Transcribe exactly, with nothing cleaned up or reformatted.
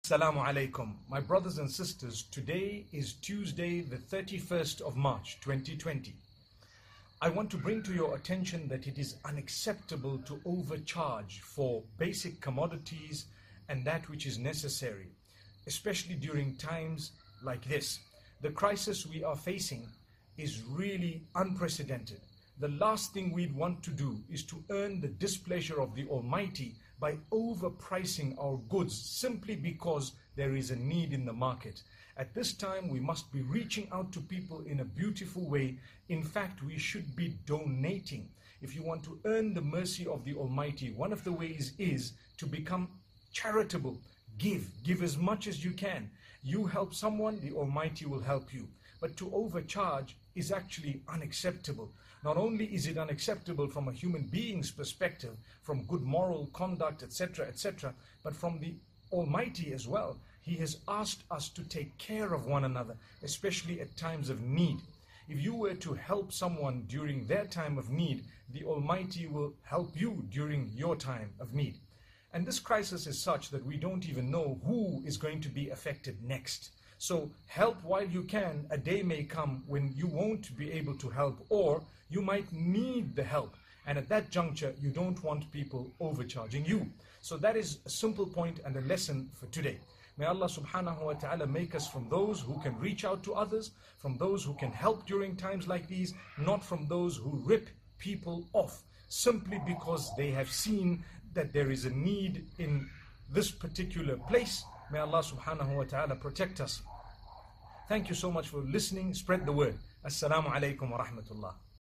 Assalamu alaikum. My brothers and sisters, today is Tuesday the thirty-first of March twenty twenty. I want to bring to your attention that it is unacceptable to overcharge for basic commodities and that which is necessary, especially during times like this. The crisis we are facing is really unprecedented. The last thing we'd want to do is to earn the displeasure of the Almighty by overpricing our goods simply because there is a need in the market. At this time, we must be reaching out to people in a beautiful way. In fact, we should be donating. If you want to earn the mercy of the Almighty, one of the ways is to become charitable. Give. Give as much as you can. You help someone, the Almighty will help you. But to overcharge is actually unacceptable. Not only is it unacceptable from a human being's perspective, from good moral conduct, et cetera, et cetera, but from the Almighty as well. He has asked us to take care of one another, especially at times of need. If you were to help someone during their time of need, the Almighty will help you during your time of need. And this crisis is such that we don't even know who is going to be affected next. So help while you can. A day may come when you won't be able to help, or you might need the help. And at that juncture, you don't want people overcharging you. So that is a simple point and a lesson for today. May Allah subhanahu wa ta'ala make us from those who can reach out to others, from those who can help during times like these, not from those who rip people off simply because they have seen that there is a need in this particular place. May Allah subhanahu wa ta'ala protect us. Thank you so much for listening. Spread the word. Assalamu alaikum wa rahmatullah.